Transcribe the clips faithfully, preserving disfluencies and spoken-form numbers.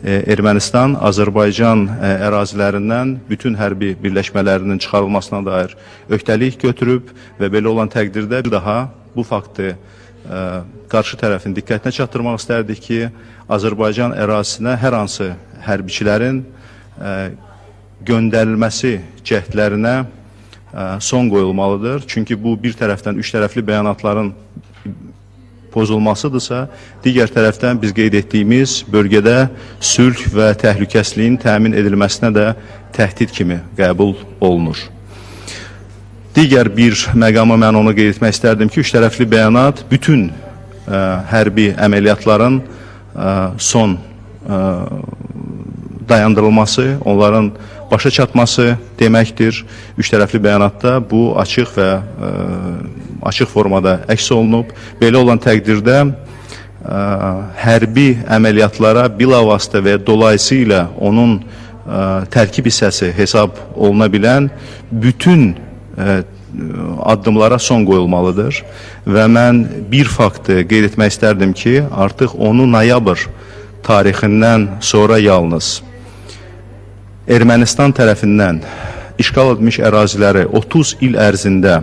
Ermənistan Azərbaycan ərazilərindən bütün hərbi birləşmələrinin çıxarılmasına dair öhdəlik götürüb və belə olan təqdirdə bir daha bu faktı qarşı tərəfin diqqətinə çatdırmaq istərdik ki, Azərbaycan ərazisinə hər hansı hərbiçilərin göndərilməsi cəhdlərinə son qoyulmalıdır. Çünki bu bir tərəfdən üç tərəfli bəyanatların pozulmasıdırsa, digər tərəfdən biz qeyd etdiyimiz bölgədə sülh və təhlükəsizliyin təmin edilməsinə də təhdid kimi qəbul olunur. Digər bir məqama mən onu qeyd etmək istərdim ki, üç tərəfli bəyanat bütün ə, hərbi əməliyyatların ə, son ə, dayandırılması, onların başa çatması deməkdir. Üç tərəfli bəyanatda bu açıq və ə, açıq formada əks olunub. Belə olan təqdirdə ə, hərbi əməliyyatlara bilavasitə və dolayısıyla onun ə, tərkib hissəsi hesab oluna bilən bütün ə, addımlara son qoyulmalıdır. Və mən bir faktı qeyd etmək istərdim ki, artıq onu noyabr tarixindən sonra yalnız Ermənistan tərəfindən işğal edilmiş əraziləri otuz il ərzində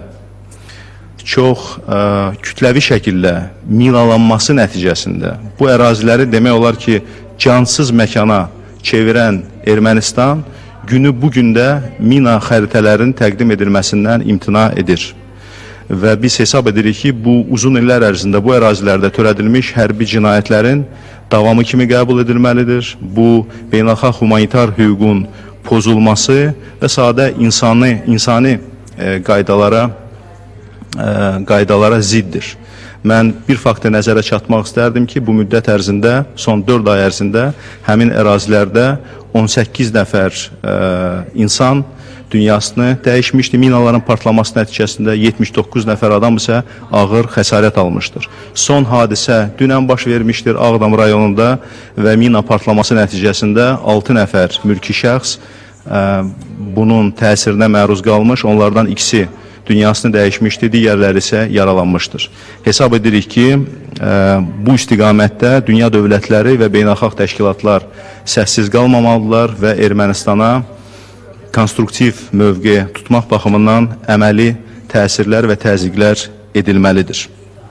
çox ə, kütləvi şəkildə minalanması nəticəsində bu əraziləri demək olar ki, cansız məkana çevirən Ermənistan günü bugündə mina xəritələrin təqdim edilməsindən imtina edir. Və biz hesab edirik ki, bu uzun illər ərzində bu ərazilərdə törədilmiş hərbi cinayətlərin davamı kimi qəbul edilməlidir. Bu, beynəlxalq humanitar hüququn pozulması və sadə insani, insani e, qaydalara, e, qaydalara ziddir. Mən bir faktı nəzərə çatmaq istərdim ki, bu müddət ərzində, son dörd ay ərzində həmin ərazilərdə on səkkiz nəfər e, insan dünyasını dəyişmişdi. Minaların partlaması nəticəsində yetmiş doqquz nəfər adam isə ağır xəsarət almışdır. Son hadisə dünən baş vermişdir Ağdam rayonunda və mina partlaması nəticəsində altı nəfər mülki şəxs ə, bunun təsirinə məruz qalmış. Onlardan ikisi dünyasını dəyişmişdi, digərləri isə yaralanmışdır. Hesab edirik ki, ə, bu istiqamətdə dünya dövlətləri və beynəlxalq təşkilatlar səssiz qalmamalıdırlar və Ermənistana konstruktiv mövqe tutmaq baxımından əməli təsirlər və təzyiqlər edilməlidir.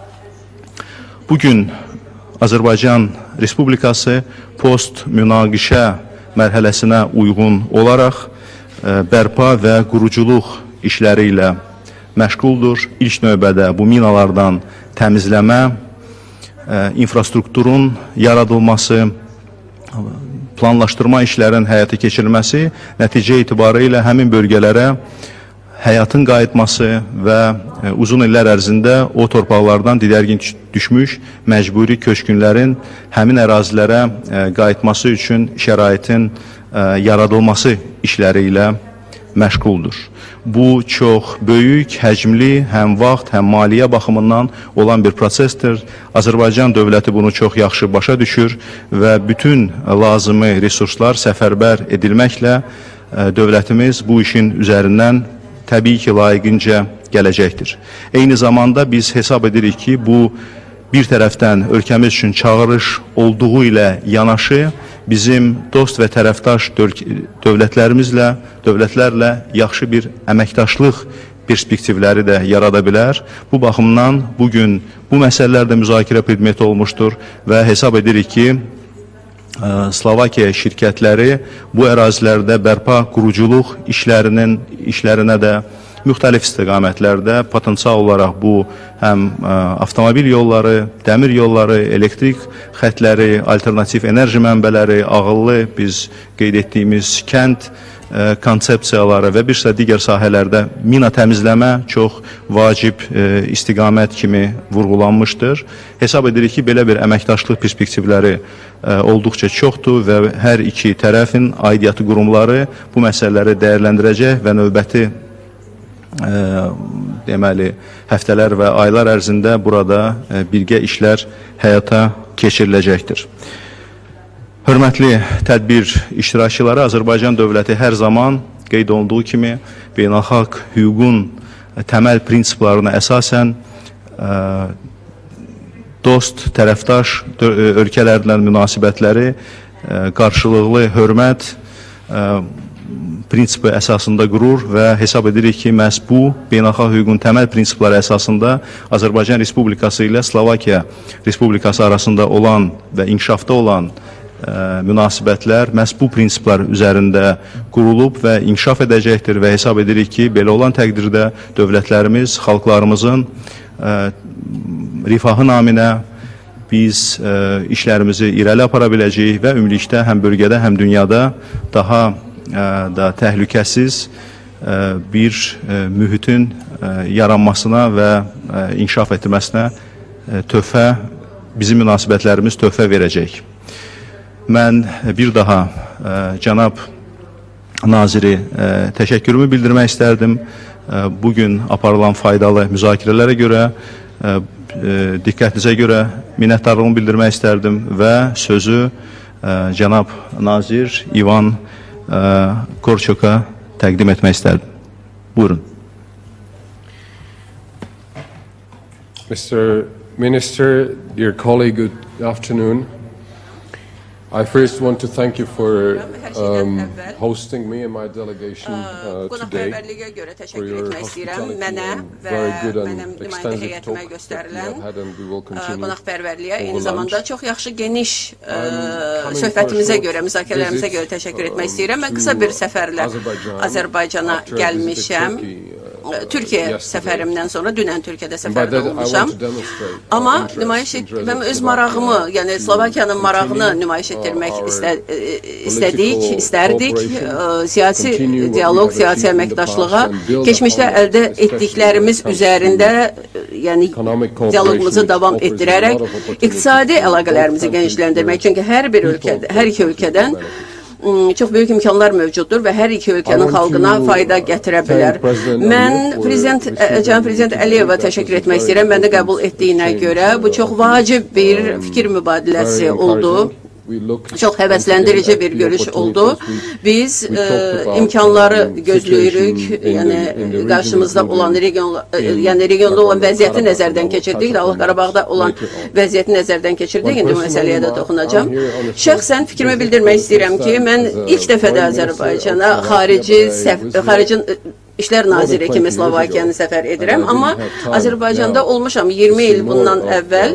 Bugün Azərbaycan Respublikası post-münaqişə mərhələsinə uyğun olaraq ə, bərpa və quruculuq işləri ilə məşğuldur. İlk növbədə bu minalardan təmizləmə, ə, infrastrukturun yaradılması, planlaşdırma işlərin həyata keçirilməsi nəticə etibarı ilə həmin bölgələrə həyatın qayıtması və e, uzun illər ərzində o torpaqlardan didərgin düşmüş məcburi köçkünlərin həmin ərazilərə e, qayıtması üçün şəraitin e, yaradılması işləri ilə məşğuldur. Bu çox böyük, həcmli, həm vaxt, həm maliyyə baxımından olan bir prosesdir. Azərbaycan dövləti bunu çox yaxşı başa düşür və bütün lazımi resurslar səfərbər edilməklə dövlətimiz bu işin üzərindən təbii ki, layiqincə gələcəkdir. Eyni zamanda biz hesab edirik ki, bu bir tərəfdən ölkəmiz üçün çağırış olduğu ilə yanaşı, bizim dost və tərəfdaş dövlətlərimizlə, dövlətlərlə yaxşı bir əməkdaşlıq perspektivləri də yarada bilər. Bu baxımdan bugün bu məsələlərdə müzakirə predmeti olmuşdur və hesab edirik ki, Slovakiya şirkətləri bu ərazilərdə bərpa quruculuq işlərinin işlərinə də müxtəlif istiqamətlərdə potensial olaraq bu həm ə, avtomobil yolları, dəmir yolları, elektrik xətləri, alternativ enerji mənbələri, ağıllı biz qeyd etdiyimiz kənd ə, konsepsiyaları və bir sıra digər sahələrdə mina təmizləmə çox vacib ə, istiqamət kimi vurğulanmışdır. Hesab edirik ki, belə bir əməkdaşlıq perspektivləri ə, olduqca çoxdur və hər iki tərəfin aidiyyatı qurumları bu məsələləri dəyərləndirəcək və növbəti Ə, deməli, həftələr və aylar ərzində burada ə, birgə işlər həyata keçiriləcəkdir. Hörmətli tədbir iştirakçıları, Azərbaycan dövləti hər zaman qeyd olunduğu kimi beynəlxalq hüququn təməl prinsiplarına əsasən ə, dost, tərəfdaş ölkələrlə münasibətləri qarşılıqlı hörmət prinsipi əsasında qurur və hesab edirik ki, məhz bu beynəlxalq hüququn təməl prinsipləri əsasında Azərbaycan Respublikası ilə Slovakiya Respublikası arasında olan və inkişafda olan ə, münasibətlər məhz bu prinsiplər üzərində qurulub və inkişaf edəcəkdir və hesab edirik ki, belə olan təqdirdə dövlətlərimiz, xalqlarımızın ə, rifahı naminə biz ə, işlərimizi irəli apara biləcəyik və ümumilikdə həm bölgədə, həm dünyada daha da təhlükəsiz bir mühitin yaranmasına və inkişaf etməsinə töhfə, bizim münasibətlərimiz töhfə verəcək. Mən bir daha cənab naziri təşəkkürümü bildirmək istərdim. Bugün aparılan faydalı müzakirələrə görə, diqqətinizə görə minnətdarlığımı bildirmək istərdim və sözü cənab nazir İvan Korçok'a təqdim etmək istərdim. Buyurun. Mister Minister, dear colleague, good afternoon. I first want to thank you for um, hosting me and my delegation uh, today for your hospitality and very good and extensive talk that we have had and we will continue. Qonaqpərvərliyə, eyni zamanda çox yaxşı geniş söhbətimizə görə, müzakirələrimizə görə təşəkkür etmək istəyirəm. Mən qısa bir səfərlə Azərbaycana gəlmişəm. Türkiyə səfərimdən sonra dünən Türkiyədə səfərdə olmuşam. Amma nümayiş etməm öz marağımı, yəni Slovakiyanın marağını nümayiş etdirmək istə, istədik, istərdik. Siyasi dialoq, siyasi əməkdaşlığa keçmişdə əldə etdiklərimiz üzərində, yəni dialoqumuzu davam etdirərək iqtisadi əlaqələrimizi genişləndirmək. Çünki hər bir ölkədə, hər iki ölkədən çox böyük imkanlar mövcuddur və hər iki ölkənin xalqına fayda gətirə bilər. Mən prezident, cənab prezident Əliyeva təşəkkür etmək istəyirəm. Məndə qəbul etdiyinə görə bu çox vacib bir fikir mübadiləsi oldu. Çox həvəsləndirici bir görüş oldu. Biz e, imkanları gözləyirik, yəni qarşımızda olan region, yəni regionda olan vəziyyəti nəzərdən keçirdik, Dağlıq Qarabağda olan vəziyyəti nəzərdən keçirdik. İndi bu məsələyə də toxunacağam. Şəxsən fikrimi bildirmək istəyirəm ki, mən ilk dəfədə Azərbaycana xarici, xaricin İşlər Naziri kimi Slovakiyanı səfər edirəm, amma Azərbaycanda olmuşam iyirmi il bundan əvvəl.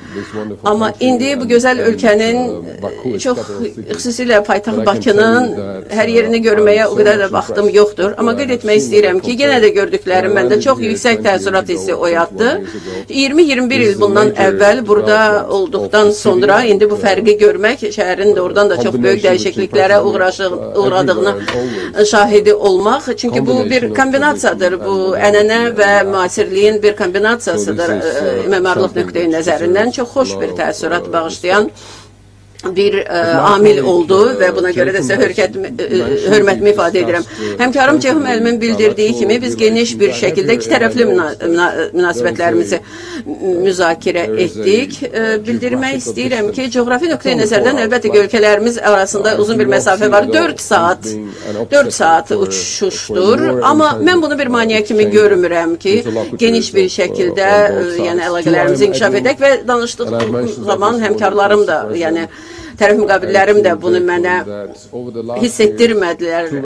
Amma indi bu gözəl ölkənin, çox xüsusilə paytaxt Bakının hər yerini görməyə o qədər də vaxtım yoxdur. Amma qeyd etmək istəyirəm ki, yenə də gördüklərim məndə çox yüksək təəssürat hissi oyatdı. iyirmi iyirmi bir il bundan əvvəl burada olduqdan sonra indi bu fərqi görmək, şəhərin doğrudan da çox böyük dəyişikliklərə uğradığını şahidi olmaq. Çünki bu bir kombinasiyadır, bu ənənə və müasirliyin bir kombinasiyasıdır memarlıq nöqteyi nəzərindən. Çox xoş bir təəssürat bağışlayan bir ə, amil oldu və buna görə də sizə hörmətimi ifadə edirəm. Həmkarım Ceyhun müəllimin bildirdiyi kimi biz geniş bir şəkildə iki tərəfli müna müna münasibətlərimizi müzakirə etdik. Ə, bildirmək istəyirəm ki, coğrafi nöqteyi nəzərdən əlbəttə ki, ölkələrimiz arasında uzun bir məsafə var. dörd saat, dörd saat uçuşdur. Amma mən bunu bir maniyə kimi görmürəm ki, geniş bir şəkildə ə, yəni əlaqələrimizi inkişaf edək və danışdıq zaman həmkarlarım da, yəni tərəf müqabillərim də bunu mənə hiss etdirmədilər.